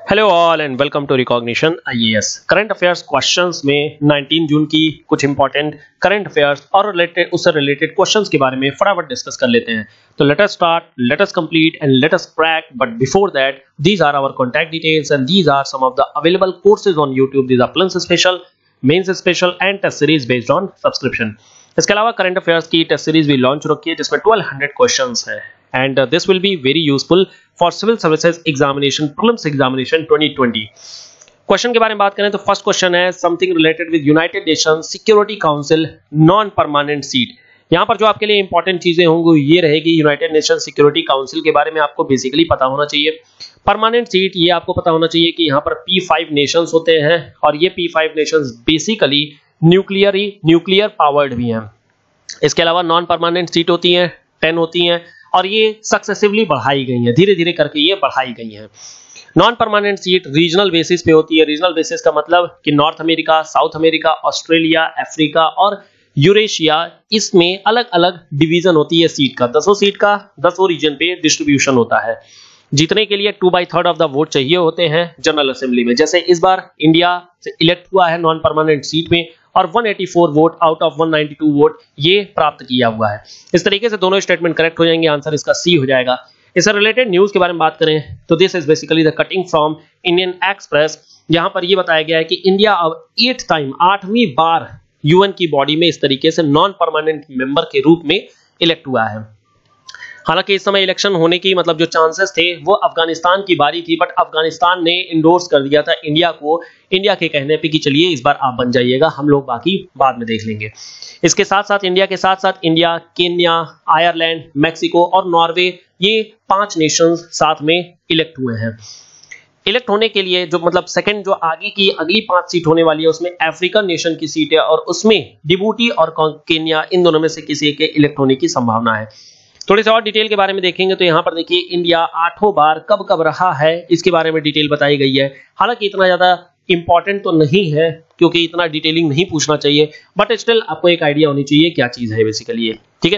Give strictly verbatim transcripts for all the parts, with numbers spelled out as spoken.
Hello all and welcome to recognition IAS. Current affairs questions में उन्नीस जून की कुछ इंपॉर्टेंट करंट अफेयर्स और रिलेटेड उससे रिलेटेड क्वेश्चंस के बारे में फटाफट डिस्कस कर लेते हैं। तो let us start, let us complete and let us crack. But before that, these are our contact details and these are some of the available courses on YouTube. These are prelims special, mains special and test series based on subscription. इसके अलावा current affairs की test series भी launch हो रखी है जिसमें twelve hundred questions है and uh, this will be very useful for civil services examination prelims examination twenty twenty। Question के बारे में बात करें तो फर्स्ट क्वेश्चन है something related with United Nations Security Council non permanent seat. यहाँ पर जो आपके लिए इंपॉर्टेंट चीजें होंगी ये रहेगी, यूनाइटेड नेशन सिक्योरिटी काउंसिल के बारे में आपको बेसिकली पता होना चाहिए। परमानेंट सीट ये आपको पता होना चाहिए कि यहाँ पर पी फाइव नेशंस होते हैं और ये P five nations basically nuclear ही न्यूक्लियर पावर्ड भी हैं। इसके अलावा नॉन परमानेंट सीट होती हैं, टेन होती हैं और ये सक्सेसिवली बढ़ाई गई है, धीरे धीरे करके ये बढ़ाई गई है। Non permanent seat regional basis पे होती है। रीजनल बेसिस का मतलब कि North America, South America, Australia, Africa और यूरेशिया, इसमें अलग अलग डिवीजन होती है सीट का। दसों सीट का दसों रीजन पे डिस्ट्रीब्यूशन होता है। जीतने के लिए two by third of the vote चाहिए होते हैं जनरल असेंबली में। जैसे इस बार इंडिया से इलेक्ट हुआ है नॉन परमानेंट सीट में और एक सौ चौरासी वोट आउट ऑफ एक सौ बानवे वोट ये प्राप्त किया हुआ है। इस तरीके से दोनों स्टेटमेंट करेक्ट हो जाएंगे, आंसर इसका सी हो जाएगा। इससे रिलेटेड न्यूज के बारे में बात करें तो this is basically the cutting from Indian Express. यहां पर ये बताया गया है कि इंडिया अब एट टाइम आठवीं बार यूएन की बॉडी में इस तरीके से नॉन परमानेंट मेंबर के रूप में इलेक्ट हुआ है। हालांकि इस समय इलेक्शन होने की मतलब जो चांसेस थे वो अफगानिस्तान की बारी थी, बट अफगानिस्तान ने इंडोर्स कर दिया था इंडिया को, इंडिया के कहने पे कि चलिए इस बार आप बन जाइएगा, हम लोग बाकी बाद में देख लेंगे। इसके साथ साथ इंडिया के साथ साथ इंडिया, केन्या, आयरलैंड, मैक्सिको और नॉर्वे, ये पांच नेशंस साथ में इलेक्ट हुए हैं। इलेक्ट होने के लिए जो मतलब सेकंड जो आगे की अगली पांच सीट होने वाली है उसमें अफ्रीकन नेशन की सीट है और उसमें डिबूटी और केन्या, इन दोनों में से किसी एक के इलेक्ट होने की संभावना है। थोड़ी सी और डिटेल के बारे में देखेंगे तो यहाँ पर देखिए इंडिया आठों बार कब कब रहा है इसके बारे में डिटेल बताई गई है। हालांकि इतना ज्यादा इंपॉर्टेंट तो नहीं है क्योंकि इतना डिटेलिंग नहीं पूछना चाहिए, बट स्टिल आपको एक आइडिया होनी चाहिए क्या चीज है बेसिकली ये, ठीक है।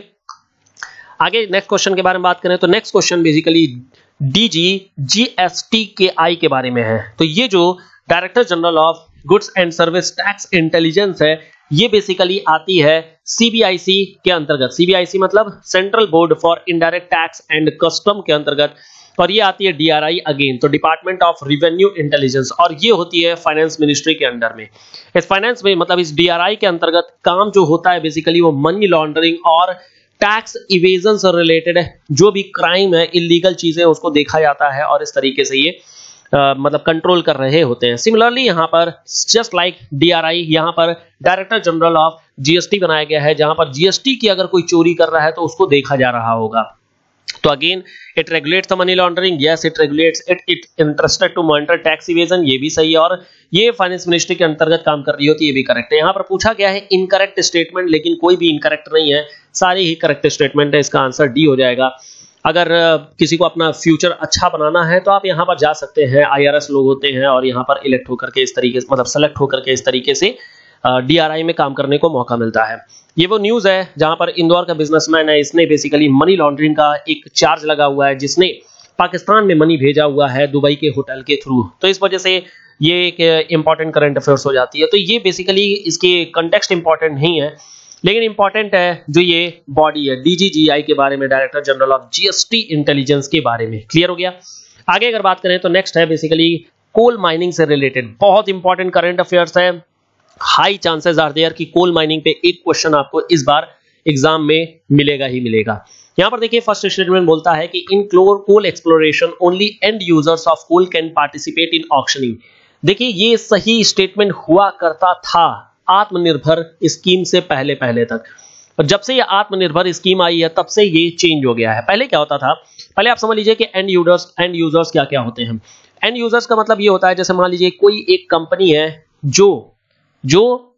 आगे नेक्स्ट क्वेश्चन के बारे में बात करें तो next question basically DG GST के आई के बारे में है। तो ये जो director general of goods and service tax intelligence है ये बेसिकली आती है सीबीआईसी के अंतर्गत। सीबीआईसी मतलब central board for indirect tax and custom के अंतर्गत, और ये आती है डीआरआई अगेन, तो डिपार्टमेंट ऑफ रिवेन्यू इंटेलिजेंस, और ये होती है फाइनेंस मिनिस्ट्री के अंडर में। इस फाइनेंस में मतलब इस डीआरआई के अंतर्गत काम जो होता है बेसिकली वो मनी लॉन्ड्रिंग और टैक्स इवेजन से रिलेटेड है। जो भी क्राइम है, इलीगल चीजें, उसको देखा जाता है और इस तरीके से ये Uh, मतलब कंट्रोल कर रहे होते हैं। सिमिलरली यहाँ पर जस्ट लाइक डीआरआई, यहाँ पर डायरेक्टर जनरल ऑफ जीएसटी बनाया गया है जहां पर जीएसटी की अगर कोई चोरी कर रहा है तो उसको देखा जा रहा होगा। तो again it regulates the money laundering, yes it regulates it it interested to monitor tax evasion, ये भी सही है, और ये फाइनेंस मिनिस्ट्री के अंतर्गत काम कर रही होती है, ये भी करेक्ट है। यहाँ पर पूछा गया है इनकरेक्ट स्टेटमेंट, लेकिन कोई भी इनकरेक्ट नहीं है, सारे ही करेक्ट स्टेटमेंट है। इसका आंसर डी हो जाएगा। अगर किसी को अपना फ्यूचर अच्छा बनाना है तो आप यहाँ पर जा सकते हैं, आईआरएस लोग होते हैं और यहाँ पर इलेक्ट होकर के इस तरीके से मतलब सेलेक्ट होकर के इस तरीके से डीआरआई में काम करने को मौका मिलता है। ये वो न्यूज़ है जहाँ पर इंदौर का बिजनेसमैन है, इसने बेसिकली मनी लॉन्ड्रिंग का एक चार्ज लगा हुआ है, जिसने पाकिस्तान में मनी भेजा हुआ है दुबई के होटल के थ्रू। तो इस वजह से ये एक इंपॉर्टेंट करंट अफेयर्स हो जाती है। तो ये बेसिकली इसके कंटेक्स्ट इंपॉर्टेंट नहीं है, लेकिन इंपॉर्टेंट है जो ये बॉडी है डीजीजीआई के बारे में, director general of GST intelligence के बारे में। क्लियर हो गया। आगे अगर बात करें तो नेक्स्ट है बेसिकली कोल माइनिंग से रिलेटेड, बहुत इंपॉर्टेंट करंट अफेयर्स है। हाई चांसेस आर देयर कि कोल माइनिंग पे एक क्वेश्चन आपको इस बार एग्जाम में मिलेगा ही मिलेगा। यहां पर देखिए फर्स्ट स्टेटमेंट बोलता है कि in coal exploration only end users of coal can participate in auctioning. देखिए ये सही स्टेटमेंट हुआ करता था आत्मनिर्भर स्कीम से पहले पहले तक, और जब से ये आत्मनिर्भर स्कीम आई है तब से ये चेंज हो गया है। पहले क्या होता था, पहले आप समझ लीजिए कि एंड यूजर्स एंड यूजर्स क्या क्या होते हैं। एंड यूजर्स का मतलब ये होता है, जैसे मान लीजिए कोई एक कंपनी है जो जो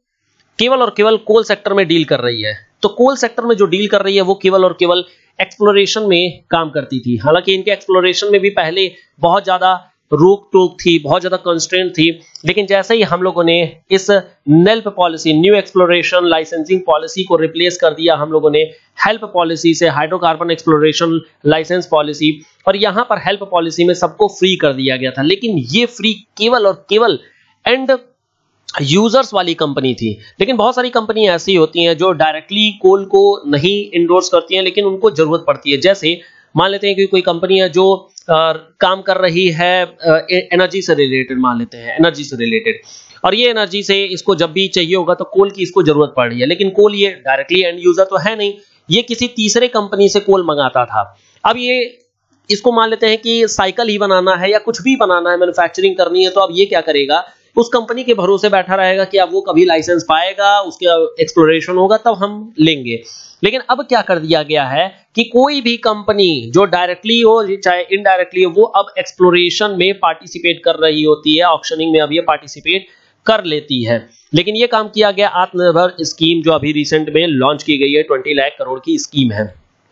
केवल और केवल कोल सेक्टर में डील कर रही है, तो कोल सेक्टर में जो डील कर रही है वो केवल और केवल एक्सप्लोरेशन में काम करती थी। हालांकि इनके एक्सप्लोरेशन में भी पहले बहुत ज्यादा रोक टोक थी, बहुत ज्यादा कंस्ट्रेंट थी, लेकिन जैसे ही हम लोगों ने इस NELP policy, new exploration licensing policy को रिप्लेस कर दिया हम लोगों ने हेल्प पॉलिसी से, हाइड्रोकार्बन एक्सप्लोरेशन लाइसेंस पॉलिसी, और यहां पर हेल्प पॉलिसी में सबको फ्री कर दिया गया था। लेकिन ये फ्री केवल और केवल एंड यूजर्स वाली कंपनी थी। लेकिन बहुत सारी कंपनी ऐसी होती हैं जो डायरेक्टली कोल को नहीं इंडोर्स करती हैं, लेकिन उनको जरूरत पड़ती है। जैसे मान लेते हैं कि कोई कंपनी है जो आ, काम कर रही है एनर्जी से रिलेटेड, मान लेते हैं एनर्जी से रिलेटेड, और ये एनर्जी से इसको जब भी चाहिए होगा तो कोल की इसको जरूरत पड़ रही है, लेकिन कोल ये डायरेक्टली एंड यूजर तो है नहीं, ये किसी तीसरे कंपनी से कोल मंगाता था। अब ये इसको मान लेते हैं कि साइकिल ही बनाना है या कुछ भी बनाना है, मैन्युफैक्चरिंग करनी है, तो अब ये क्या करेगा, उस कंपनी के भरोसे बैठा रहेगा कि अब वो कभी लाइसेंस पाएगा, उसका एक्सप्लोरेशन होगा तब हम लेंगे। लेकिन अब क्या कर दिया गया है कि कोई भी कंपनी जो डायरेक्टली हो चाहे इनडायरेक्टली हो, वो अब एक्सप्लोरेशन में पार्टिसिपेट कर रही होती है, ऑक्शनिंग में अब ये पार्टिसिपेट कर लेती है। लेकिन ये काम किया गया आत्मनिर्भर स्कीम जो अभी रिसेंट में लॉन्च की गई है, बीस लाख करोड़ की स्कीम है।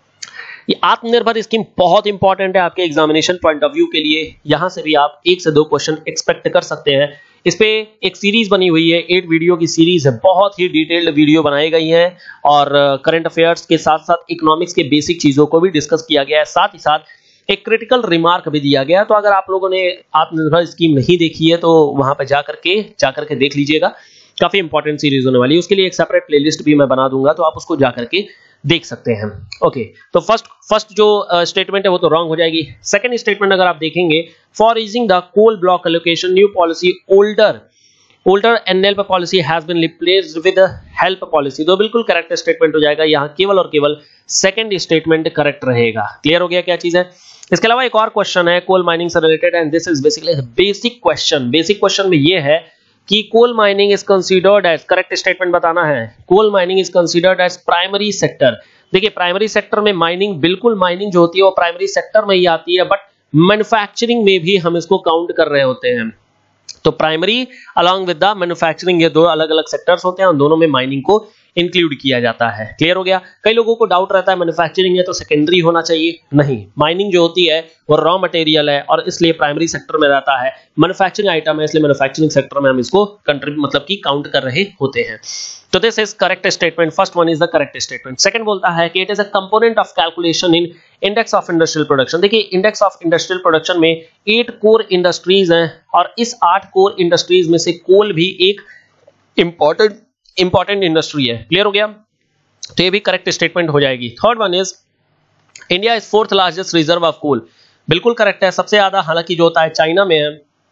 ये आत्मनिर्भर स्कीम बहुत इंपॉर्टेंट है आपके एग्जामिनेशन पॉइंट ऑफ व्यू के लिए। यहां से भी आप एक से दो क्वेश्चन एक्सपेक्ट कर सकते हैं। इस पे एक सीरीज बनी हुई है, एट वीडियो की सीरीज है, बहुत ही डिटेल्ड वीडियो बनाई गई है, और करंट अफेयर्स के साथ साथ इकोनॉमिक्स के बेसिक चीजों को भी डिस्कस किया गया है, साथ ही साथ एक क्रिटिकल रिमार्क भी दिया गया। तो अगर आप लोगों ने आत्मनिर्भर स्कीम नहीं देखी है तो वहां पर जाकर के जाकर के देख लीजिएगा, काफी इंपॉर्टेंट सीरीज होने वाली है। उसके लिए एक सेपरेट प्लेलिस्ट भी मैं बना दूंगा, तो आप उसको जाकर के देख सकते हैं। ओके, तो फर्स्ट फर्स्ट जो स्टेटमेंट uh, है वो तो रॉन्ग हो जाएगी। सेकंड स्टेटमेंट अगर आप देखेंगे, for easing the coal block allocation new policy older older NLP policy has been replaced with HELP policy, तो बिल्कुल करेक्ट स्टेटमेंट हो जाएगा। यहां केवल और केवल सेकंड स्टेटमेंट करेक्ट रहेगा। क्लियर हो गया क्या चीज है। इसके अलावा एक और क्वेश्चन है कोल माइनिंग से related, and this is basically basic question. Basic question में ये है कि coal mining is considered as, correct statement बताना है, coal mining is considered as primary sector. देखिए प्राइमरी सेक्टर में माइनिंग, बिल्कुल माइनिंग जो होती है वो प्राइमरी सेक्टर में ही आती है, बट मैन्युफैक्चरिंग में भी हम इसको काउंट कर रहे होते हैं। तो primary along with the manufacturing, ये दो अलग अलग सेक्टर्स होते हैं, उन दोनों में माइनिंग को इंक्लूड किया जाता है। क्लियर हो गया। कई लोगों को डाउट रहता है मैन्युफैक्चरिंग है तो सेकेंडरी होना चाहिए, नहीं, माइनिंग जो होती है वो रॉ मटेरियल है और इसलिए प्राइमरी सेक्टर में रहता है। मैन्युफैक्चरिंग आइटम है इसलिए मैन्युफैक्चरिंग सेक्टर में हम इसको कंट्रीब्यूट मतलब कि काउंट कर रहे होते हैं। तो this is correct statement, first one is the correct statement. Second बोलता है कि it is a component of calculation in index of industrial production. देखिए इंडेक्स ऑफ इंडस्ट्रियल प्रोडक्शन में एट कोर इंडस्ट्रीज हैं और इस आठ कोर इंडस्ट्रीज में से कोल भी एक इंपॉर्टेंट इंपॉर्टेंट इंडस्ट्री है। क्लियर हो गया। तो ये भी करेक्ट स्टेटमेंट हो जाएगी। Third one is India is fourth largest reserve of coal, बिल्कुल करेक्ट है। सबसे ज्यादा हालांकि जो होता है चाइना में है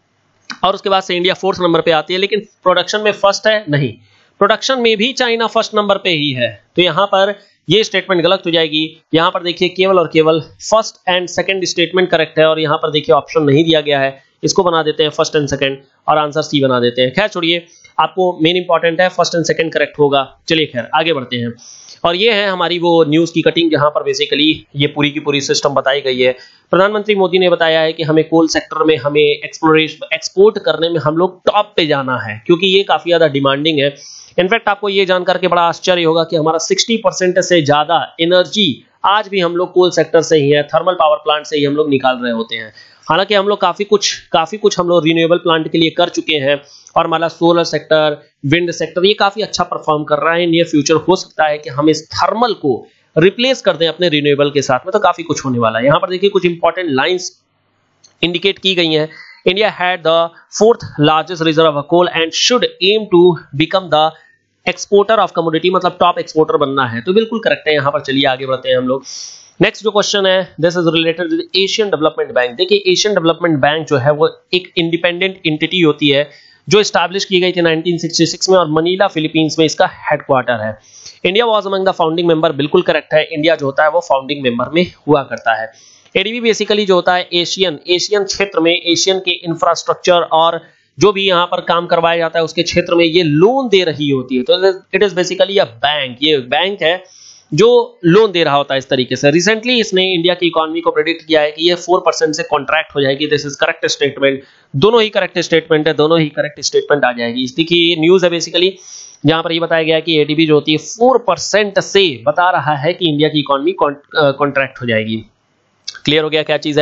और उसके बाद से इंडिया फोर्थ नंबर पे आती है, लेकिन प्रोडक्शन में फर्स्ट है नहीं, प्रोडक्शन में भी चाइना फर्स्ट नंबर पे ही है। तो यहां पर ये स्टेटमेंट गलत हो जाएगी। यहां पर देखिए केवल और केवल first and second statement correct है और यहां पर देखिए ऑप्शन नहीं दिया गया है, इसको बना देते हैं फर्स्ट एंड सेकंड और आंसर सी बना देते हैं। खैर छोड़िए, आपको मेन इंपॉर्टेंट है फर्स्ट एंड सेकंड करेक्ट होगा। चलिए खैर आगे बढ़ते हैं। और ये है हमारी वो न्यूज की कटिंग जहां पर बेसिकली ये पूरी की पूरी सिस्टम बताई गई है। प्रधानमंत्री मोदी ने बताया है कि हमें कोल सेक्टर में हमें एक्सप्लोरेशन एक्सपोर्ट करने में हम लोग टॉप पे जाना है, क्योंकि ये काफी ज्यादा डिमांडिंग है। इनफैक्ट आपको ये जानकर के बड़ा आश्चर्य होगा कि हमारा साठ परसेंट से ज्यादा एनर्जी आज भी हम लोग कोल सेक्टर से ही है, थर्मल पावर प्लांट से ही हम लोग निकाल रहे होते हैं। हालांकि हम लोग काफी कुछ काफी कुछ हम लोग रिन्यूएबल प्लांट के लिए कर चुके हैं और हमारा सोलर सेक्टर, विंड सेक्टर ये काफी अच्छा परफॉर्म कर रहा है। नियर फ्यूचर हो सकता है कि हम इस थर्मल को रिप्लेस कर दें अपने रिन्यूएबल के साथ में, तो काफी कुछ होने वाला है। यहाँ पर देखिए कुछ इंपॉर्टेंट लाइंस इंडिकेट की गई हैं। India had the fourth largest reserve of coal and should aim to become the exporter of commodity, मतलब टॉप एक्सपोर्टर बनना है। तो बिल्कुल करेक्ट है। यहाँ पर चलिए आगे बढ़ते हैं हम लोग। नेक्स्ट जो क्वेश्चन है this is related with Asian Development Bank. देखिए एशियन डेवलपमेंट बैंक जो है वो एक इंडिपेंडेंट एंटिटी होती है जो एस्टैब्लिश की गई थी नाइनटीन सिक्सटी सिक्स में और मनीला फिलीपींस में इसका हेडक्वार्टर है। India was among the founding member, बिल्कुल करेक्ट है। इंडिया जो होता है वो फाउंडिंग मेंबर में हुआ करता है। एडीबी बेसिकली जो होता है एशियन एशियन क्षेत्र में एशियन के इंफ्रास्ट्रक्चर और जो भी यहाँ पर काम करवाया जाता है उसके क्षेत्र में ये लोन दे रही होती है। तो it is basically a bank, ये बैंक है जो लोन दे रहा होता है इस तरीके से। रिसेंटली इसने इंडिया की इकोनॉमी को प्रेडिक्ट किया है कि ये फोर परसेंट से कॉन्ट्रैक्ट हो जाएगी। This is correct statement. दोनों ही करेक्ट स्टेटमेंट है, दोनों ही करेक्ट स्टेटमेंट आ जाएगी। इस देखिए ये न्यूज है बेसिकली जहां पर ये बताया गया है कि एडीबी जो होती है फोर परसेंट से बता रहा है कि इंडिया की इकोनॉमी कॉन्ट्रैक्ट हो जाएगी। क्लियर हो गया क्या चीज है।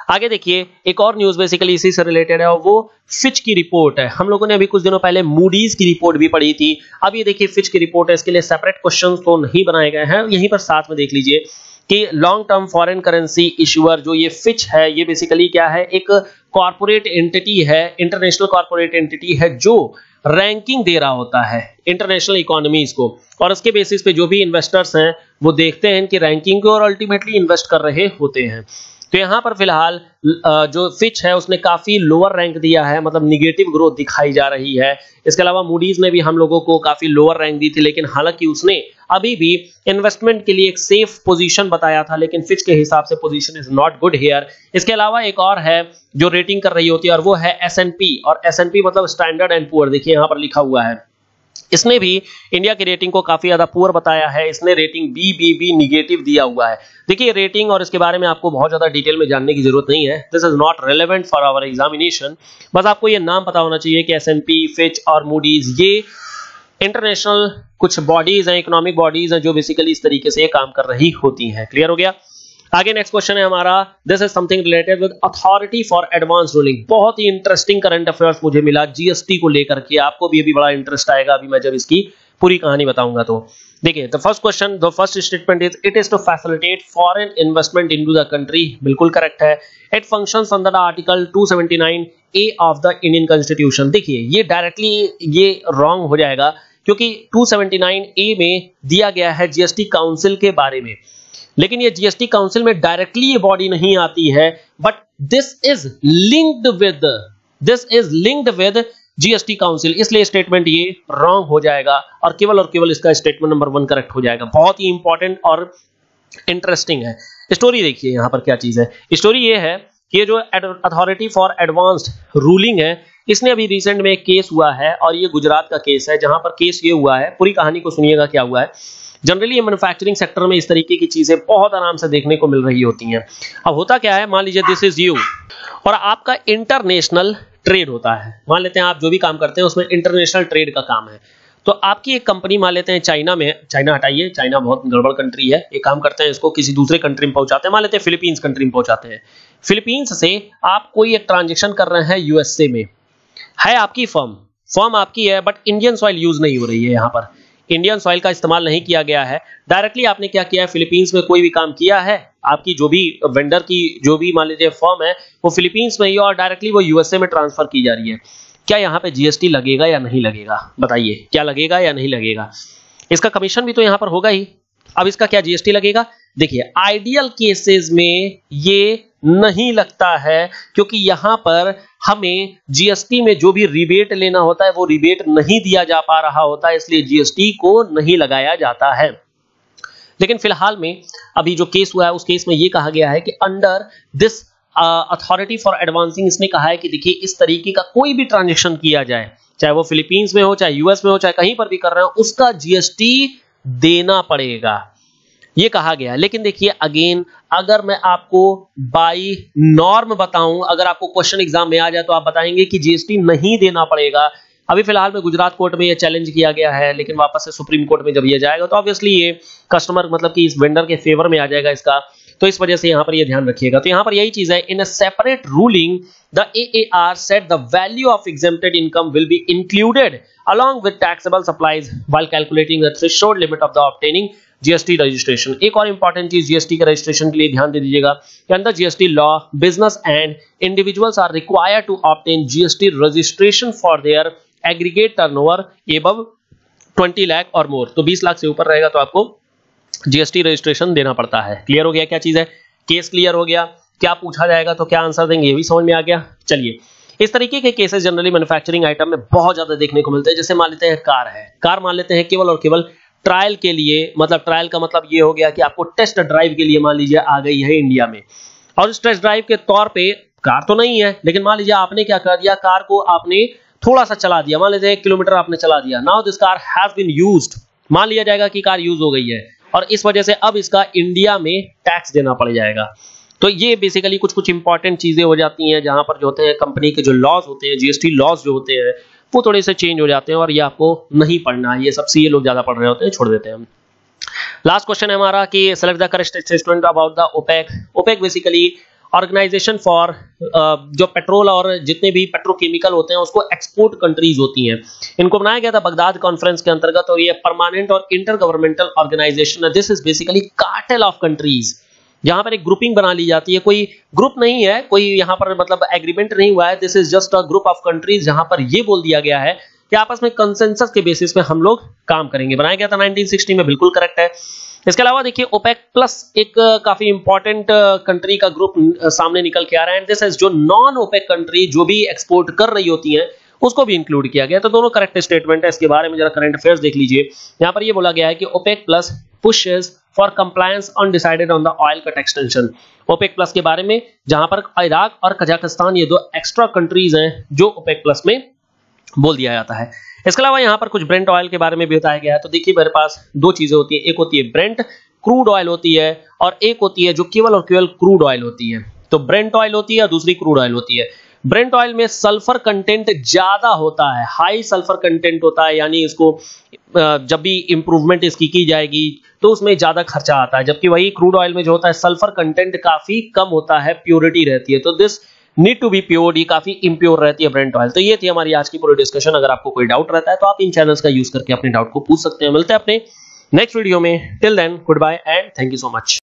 आगे देखिए एक और न्यूज बेसिकली इसी से रिलेटेड है और वो फिच की रिपोर्ट है। हम लोगों ने अभी कुछ दिनों पहले मूडीज की रिपोर्ट भी पढ़ी थी। अब ये देखिए फिच की रिपोर्ट है, इसके लिए सेपरेट क्वेश्चन तो नहीं बनाए गए हैं, यहीं पर साथ में देख लीजिए कि long term foreign currency issuer जो ये फिच है ये बेसिकली क्या है, एक कॉर्पोरेट एंटिटी है, इंटरनेशनल कॉर्पोरेट एंटिटी है जो रैंकिंग दे रहा होता है इंटरनेशनल इकोनॉमीज को, और उसके बेसिस पे जो भी इन्वेस्टर्स हैं वो देखते हैं कि रैंकिंग को और अल्टीमेटली इन्वेस्ट कर रहे होते हैं। तो यहाँ पर फिलहाल जो फिच है उसने काफी लोअर रैंक दिया है, मतलब निगेटिव ग्रोथ दिखाई जा रही है। इसके अलावा मूडीज ने भी हम लोगों को काफी लोअर रैंक दी थी, लेकिन हालांकि उसने अभी भी इन्वेस्टमेंट के लिए एक सेफ पोजीशन बताया था, लेकिन फिच के हिसाब से position is not good here. इसके अलावा एक और है जो रेटिंग कर रही होती है और वो है एस एंड पी, और एस एंड पी मतलब स्टैंडर्ड एंड पुअर, देखिए यहाँ पर लिखा हुआ है। इसने भी इंडिया की रेटिंग को काफी ज्यादा पुअर बताया है, इसने rating B B B negative दिया हुआ है। देखिए रेटिंग और इसके बारे में आपको बहुत ज्यादा डिटेल में जानने की जरूरत नहीं है, this is not relevant for our examination. बस आपको ये नाम पता होना चाहिए कि एस एंड पी, फिच और मूडीज ये इंटरनेशनल कुछ बॉडीज हैं, इकोनॉमिक बॉडीज हैं जो बेसिकली इस तरीके से काम कर रही होती हैं। क्लियर हो गया? आगे नेक्स्ट क्वेश्चन है हमारा, this is something related with authority for advance ruling. बहुत ही इंटरेस्टिंग करंट अफेयर्स मुझे मिला जीएसटी को लेकर के, आपको भी अभी बड़ा इंटरेस्ट आएगा अभी मैं जब इसकी पूरी कहानी बताऊंगा। तो देखिए the first question, the first statement is it is to facilitate foreign investment into the country. बिल्कुल करेक्ट है। It functions under the article two seventy nine A of the Indian constitution. देखिए ये डायरेक्टली ये wrong हो जाएगा क्योंकि to seventy nine ए में दिया गया है जीएसटी काउंसिल के बारे में, लेकिन ये जीएसटी काउंसिल में डायरेक्टली ये बॉडी नहीं आती है, but this is linked with this is linked with GST council, इसलिए स्टेटमेंट ये रॉन्ग हो जाएगा और केवल और केवल इसका स्टेटमेंट नंबर वन करेक्ट हो जाएगा। बहुत ही इंपॉर्टेंट और इंटरेस्टिंग है। स्टोरी देखिए यहां पर क्या चीज है। स्टोरी ये है कि ये जो अथॉरिटी फॉर एडवांस्ड रूलिंग है, इसने अभी रिसेंट में एक केस हुआ है और ये गुजरात का केस है, जहां पर केस ये हुआ है, पूरी कहानी को सुनिएगा क्या हुआ है। जनरली ये मैन्युफैक्चरिंग सेक्टर में इस तरीके की चीजें बहुत आराम से देखने को मिल रही होती हैं। अब होता क्या है, मान लीजिए दिस इज यू और आपका इंटरनेशनल ट्रेड होता है। मान लेते हैं आप जो भी काम करते हैं उसमें इंटरनेशनल ट्रेड का काम है। तो आपकी एक कंपनी मान लेते हैं चाइना में, चाइना हटाइए, चाइना बहुत गड़बड़ कंट्री है, एक काम करते हैं इसको किसी दूसरे कंट्री में पहुंचाते हैं, मान लेते हैं फिलीपींस कंट्री में पहुंचाते हैं। फिलीपींस से आप कोई एक ट्रांजेक्शन कर रहे हैं यूएसए में, है आपकी फर्म फर्म आपकी है, बट इंडियन सॉइल यूज नहीं हो रही है, यहाँ पर इंडियन सॉइल का इस्तेमाल नहीं किया गया है। डायरेक्टली आपने क्या किया है, फिलीपींस में कोई भी काम किया है, आपकी जो भी वेंडर की जो भी मान लीजिए फर्म है वो फिलीपींस में ही और डायरेक्टली वो यूएसए में ट्रांसफर की जा रही है। क्या यहाँ पे जीएसटी लगेगा या नहीं लगेगा, बताइए क्या लगेगा या नहीं लगेगा? इसका कमीशन भी तो यहाँ पर होगा ही। अब इसका क्या जीएसटी लगेगा? देखिए आइडियल केसेस में ये नहीं लगता है, क्योंकि यहां पर हमें जीएसटी में जो भी रिबेट लेना होता है वो रिबेट नहीं दिया जा पा रहा होता है, इसलिए जीएसटी को नहीं लगाया जाता है। लेकिन फिलहाल में अभी जो केस हुआ है उस केस में ये कहा गया है कि under this authority for advancing, इसने कहा है कि देखिए इस तरीके का कोई भी ट्रांजेक्शन किया जाए, चाहे वो फिलीपींस में हो, चाहे यूएस में हो, चाहे कहीं पर भी कर रहे हो, उसका जीएसटी देना पड़ेगा, ये कहा गया। लेकिन देखिए अगेन, अगर मैं आपको बाई नॉर्म बताऊं, अगर आपको क्वेश्चन एग्जाम में आ जाए तो आप बताएंगे कि जीएसटी नहीं देना पड़ेगा। अभी फिलहाल में गुजरात कोर्ट में ये चैलेंज किया गया है, लेकिन वापस से सुप्रीम कोर्ट में जब ये जाएगा तो ऑब्वियसली ये कस्टमर मतलब कि इस वेंडर के फेवर में आ जाएगा इसका, तो इस वजह से यहां पर ये ध्यान रखिएगा। तो यहां पर यही चीज है, in a separate ruling the AAR said the value of exempted income will be included along with taxable supplies while calculating the threshold limit of the obtaining GST registration. एक और इंपॉर्टेंट चीज जीएसटी के registration के लिए ध्यान दे दीजिएगा कि under GST law business and individuals are required to obtain GST registration for their aggregate turnover above twenty lakh और मोर। तो बीस लाख से ऊपर रहेगा तो आपको जीएसटी रजिस्ट्रेशन देना पड़ता है। क्लियर हो गया क्या चीज है? केस क्लियर हो गया, क्या पूछा जाएगा तो क्या आंसर देंगे ये भी समझ में आ गया। चलिए, इस तरीके के केसेस जनरली मैन्युफैक्चरिंग आइटम में बहुत ज्यादा देखने को मिलते हैं। जैसे मान लेते हैं कार है, कार मान लेते हैं केवल और केवल ट्रायल के लिए, मतलब ट्रायल का मतलब ये हो गया कि आपको टेस्ट ड्राइव के लिए मान लीजिए आ गई है इंडिया में, और इस टेस्ट ड्राइव के तौर पे कार तो नहीं है, लेकिन मान लीजिए आपने क्या कर दिया, कार को आपने थोड़ा सा चला दिया, मान लीजिए एक किलोमीटर आपने चला दिया। Now this car has been used, मान लिया जाएगा कि कार यूज हो गई है और इस वजह से अब इसका इंडिया में टैक्स देना पड़ जाएगा। तो ये बेसिकली कुछ कुछ इंपॉर्टेंट चीजें हो जाती हैं जहां पर जो होते हैं कंपनी के जो लॉज होते हैं, जीएसटी लॉज जो होते हैं वो थोड़े से चेंज हो जाते हैं और ये आपको नहीं पढ़ना है, ये सब सीए लोग ज्यादा पढ़ रहे होते हैं, छोड़ देते हैं हम। लास्ट क्वेश्चन है हमारा कि select the correct statement about the OPEC. OPEC basically organisation for जो पेट्रोल और जितने भी पेट्रोकेमिकल होते हैं उसको एक्सपोर्ट कंट्रीज होती हैं। इनको बनाया गया था बगदाद कॉन्फ्रेंस के अंतर्गत और ये परमानेंट और इंटर गवर्नमेंटल ऑर्गेनाइजेशन है। This is basically cartel of countries, जहां पर एक ग्रुपिंग बना ली जाती है, कोई ग्रुप नहीं है, कोई यहां पर मतलब एग्रीमेंट नहीं हुआ है। This is just a group of countries जहां पर ये बोल दिया गया है कि आपस में कंसेंसस के बेसिस पे हम लोग काम करेंगे। बनाया गया था नाइनटीन सिक्सटी में, बिल्कुल करेक्ट है। इसके अलावा देखिए ओपेक प्लस एक काफी इंपॉर्टेंट कंट्री का ग्रुप सामने निकल के आ रहा है। दिस इज जो नॉन ओपेक कंट्री जो भी एक्सपोर्ट कर रही होती हैं उसको भी इंक्लूड किया गया। तो दोनों करेक्ट स्टेटमेंट है। इसके बारे में जरा करंट अफेयर्स देख लीजिए। यहाँ पर ये बोला गया है कि OPEC plus pushes for compliance undecided on the oil cut extension. OPEC plus के बारे में जहां पर इराक और कजाकिस्तान ये दो एक्स्ट्रा कंट्रीज हैं जो ओपेक प्लस में बोल दिया जाता है। इसके अलावा यहाँ पर कुछ ब्रेंट ऑयल के बारे में भी बताया गया है। तो देखिए मेरे पास दो चीजें होती है, एक होती है ब्रेंट क्रूड ऑयल होती है और एक होती है जो केवल और केवल क्रूड ऑयल होती है। तो ब्रेंट ऑयल होती है और दूसरी क्रूड ऑयल होती है। ब्रेंट ऑयल में सल्फर कंटेंट ज्यादा होता है, हाई सल्फर कंटेंट होता है, यानी इसको जब भी इंप्रूवमेंट इसकी की जाएगी तो उसमें ज्यादा खर्चा आता है, जबकि वही क्रूड ऑयल में जो होता है सल्फर कंटेंट काफी कम होता है, प्योरिटी रहती है। तो this need to be pure, ये काफी इम्प्योर रहती है ब्रेंट ऑयल। तो ये थी हमारी आज की पूरी डिस्कशन। अगर आपको कोई डाउट रहता है तो आप इन चैनल्स का यूज करके अपने डाउट को पूछ सकते हैं। मिलते हैं अपने नेक्स्ट वीडियो में। Till then good bye and thank you so much.